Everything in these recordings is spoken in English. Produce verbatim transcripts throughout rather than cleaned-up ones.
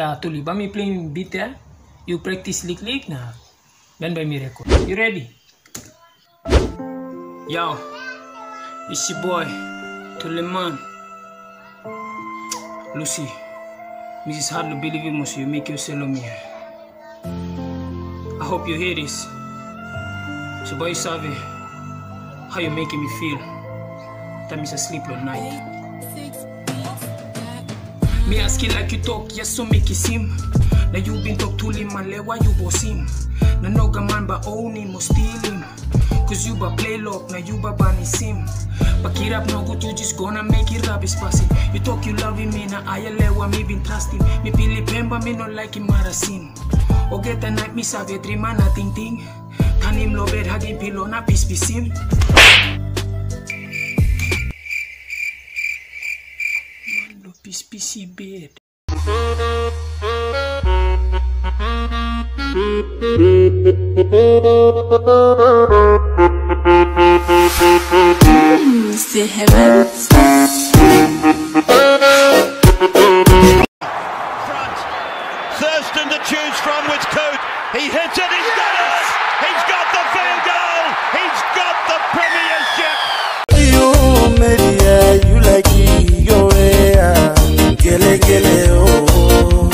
Yeah, Tuli, but me playing beat there. You practice lick lick now. Then by me record. You ready? Yo, it's your boy, Tuli man. Lucy, Missus Hardly believe it must you make yourself on me. I hope you hear this. So boy Savi, how you making me feel? That means I sleep at night. Me ask you like you talk, yes so make it seem. Now you been talk to him man, why you boss him? Now no man but own him or steal him. Cause you ba play lock, now you ba bani sim. But it up no good, you just gonna make it rubbish passing. You talk you love him, me na ayalewa me been trusting. Me pili pemba, me no like him marasin. O get a night, me save dream man a ting ting. Tan him lo bed hagin pillow na pis pisim. Man lo pis pisi bed. C'est heaven. Front, Thurston to choose from with Coot. He hits it, he's got it! He's got the field goal! He's got the premiership! You, maybe, yeah, you like me, yo, yeah, gele, gele, oh.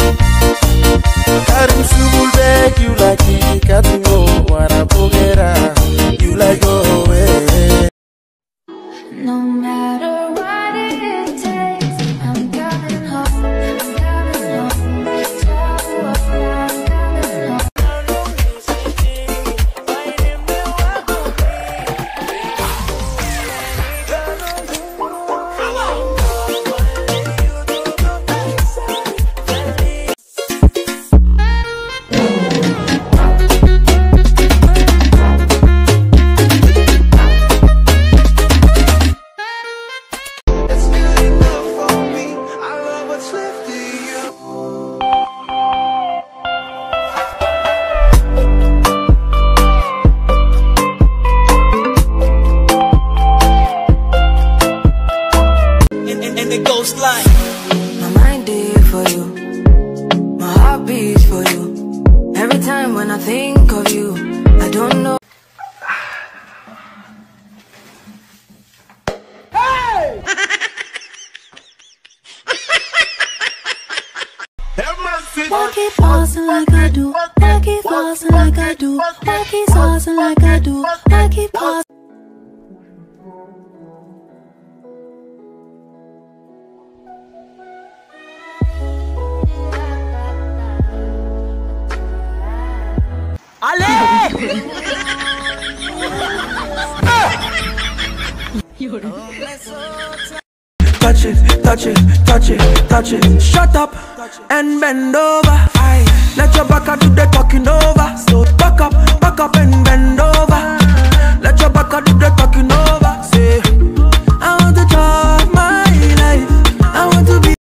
Karim Subul beg, you like me, Katingo, Warabogera, you like, oh, eh. No matter what it takes, I'm coming home. I'm coming home. Tell me what I'm coming home. My mind did for you, my heart beats for you. Every time when I think of you, I don't know. Hey! Why keep flossing like I do? Why keep flossing like I do? Why keep saucing like I do? Why keep flossing? Ale! Touch it, touch it, touch it, touch it. Shut up and bend over. Aye. Let your back do the talking over. So back up, back up and bend over. Let your back do the talking over. Say, I want to drive my life. I want to be.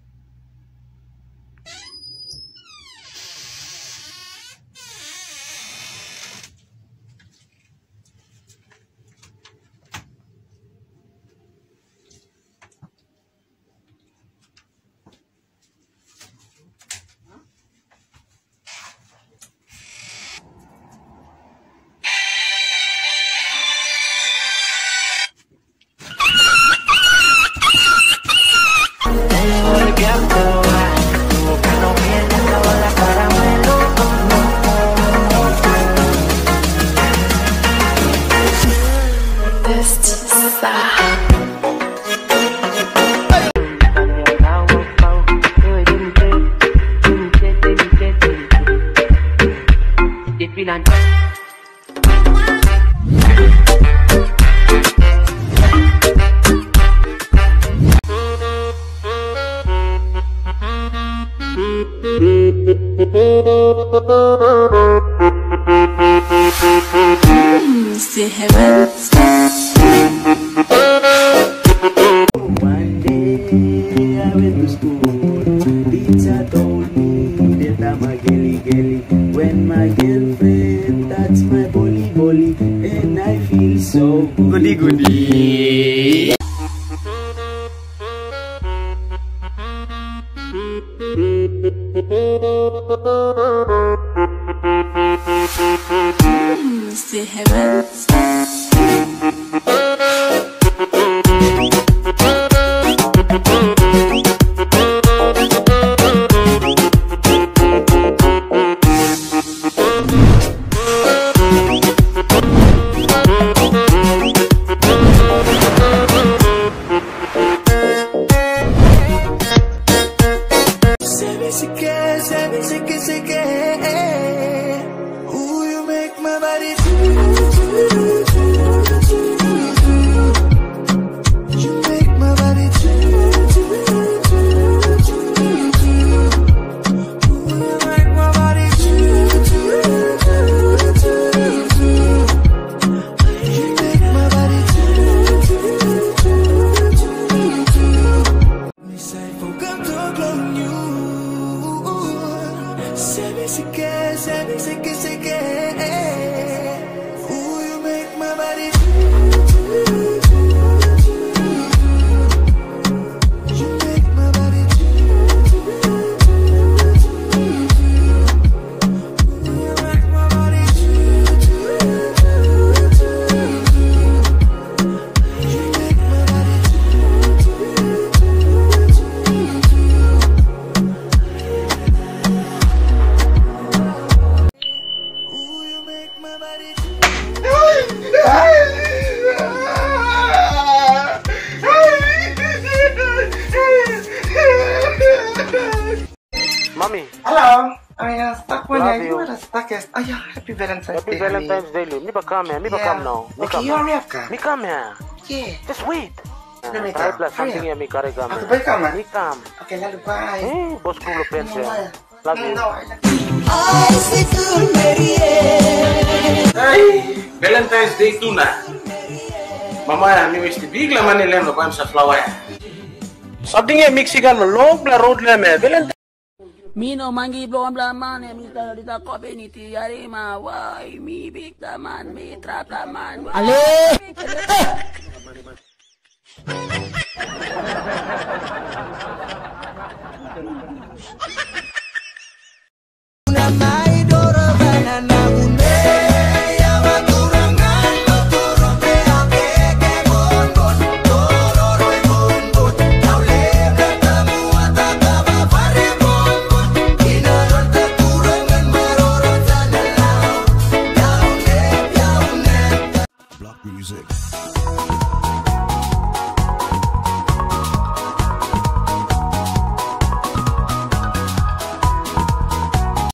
C'est heaven. One day I went to school. Teacher told me that I'm a gelly gelly. When my girlfriend touch my bolly bolly, and I feel so goody goody. Mm, c'est heaven. Ooh, you make my body. You make my body. Ooh, you make my body. You make my body. Me say, forgot to clone you. Say me sick, say me sick, sick. Ooh, you make my body. You make my body. Ooh, you make my body. You make my body. Ooh, you make my body. Mommy, Hello. I uh, stuck one Love day. you. You are the stuckest. Oh yeah, happy Valentine's happy Day. honey. Valentine's Day, Lou. Me ba come here? Me ba Yeah. come now? Me Okay, come you here. hurry up, ka. Me come here. Yeah. Just wait. Let me Try come. plus Hurry something up. here. Me carry come. Ako ba ikaw, man? Me come. Okay, lalo bye. Eh, boss ko friends No, here. no, Love you. no, I like Hey, Valentine's Day tu na. Mama ya mi wish big la mane lem no pan sa flower. Something here Mexican long la road la me Valentine. Mino mangi blow bla man e mi sta dita cope ni ti yari ma wai mi big da man mi trap la man ale